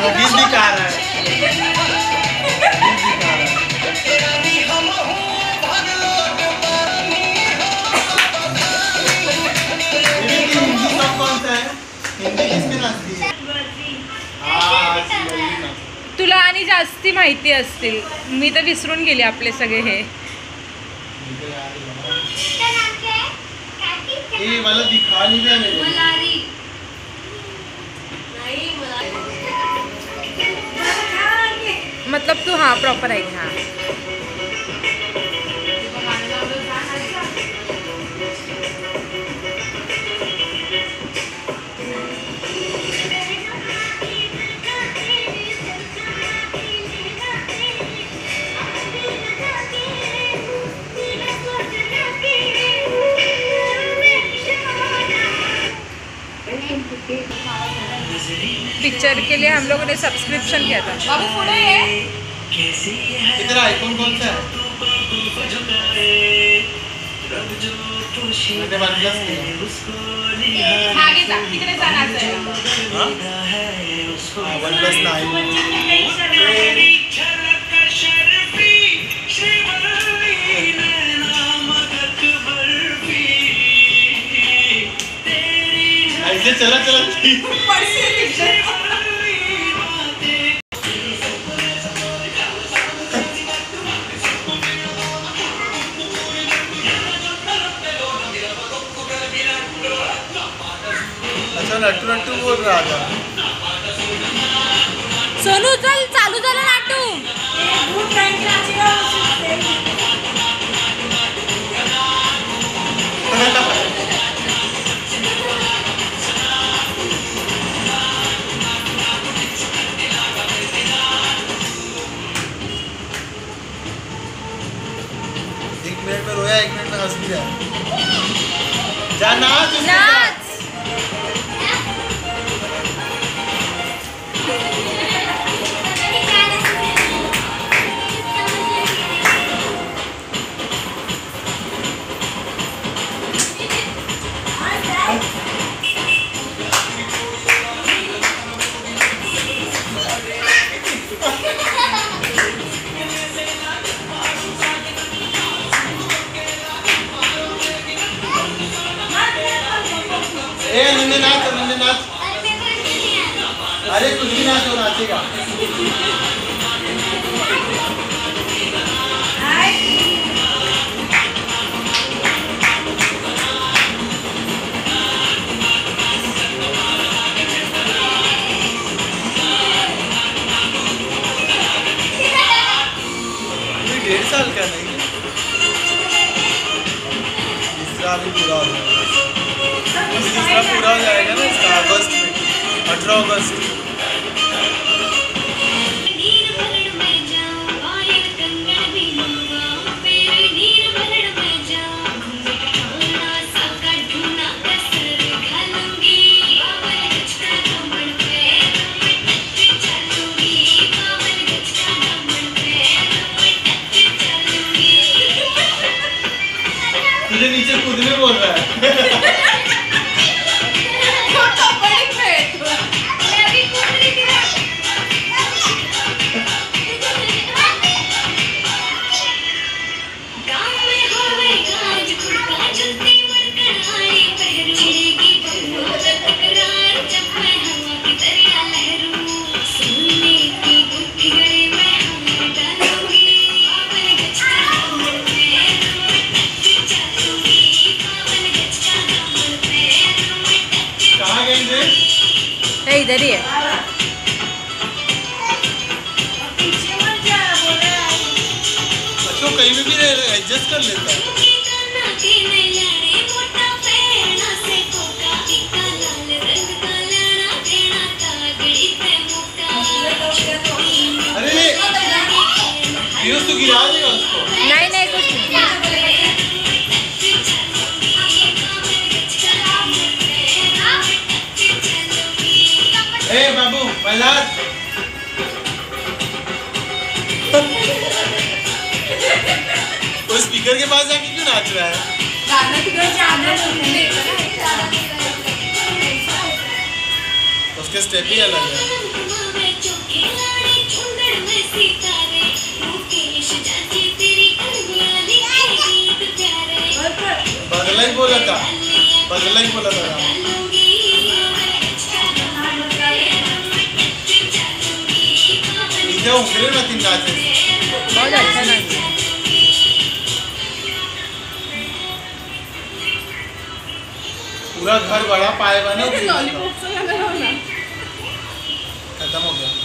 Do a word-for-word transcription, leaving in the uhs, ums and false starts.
दिल दिखा रहा है। हिंदी सॉन्ग कौन सा है? हिंदी किसमें नाचती है? तुला आणि जास्ती माहिती असतील, मी तर विसरून गेले आपले सगळे हे। ये वाला दिखा नहीं रहा मेरे। मलारी मतलब तू हाँ प्रॉपर आहे हाँ। पिक्चर के लिए हम लोगों ने सब्सक्रिप्शन किया था। बाबू फोटो है इधर आईफोन कौन सा है? मैंने वन प्लस लिया। आगे जा, कितने जाना है? हाँ वन प्लस नाइन। ऐसे चला चला अच्छा नट्टू नट्टू बोल रहा था। सोनू चल चालू झालं नाटू। एक मिनट में रोया, एक मिनट में हंस दिया। जा नाच नाच। ए नन्हे नाच, नन्हे नाच। अरे कुछ भी नाच, हो नाचेगा। डेढ़ साल का नहीं, इसका भी पूरा हो जाएगा। तीसरा पूरा हो जाएगा ना इसका अगस्त में, अठारह अगस्त। तुझे नीचे कूदने बोल रहा है। इधर ही है। अच्छा कहीं भी एडजस्ट कर लेता है। अरे पीयूष तो गिरा देगा उसको। नहीं नहीं कुछ नहीं। ए बाबू मलाद वो स्पीकर के पास जाके क्यों नाच रहा है? उसके स्टेप ही अलग है। बदला ही बोला था बदला ही बोला था इधर उंगली ना तीन नाचे बहुत अच्छा नाच पूरा घर बड़ा पाए बने लॉलीपॉप से लगा ना खत्म हो गया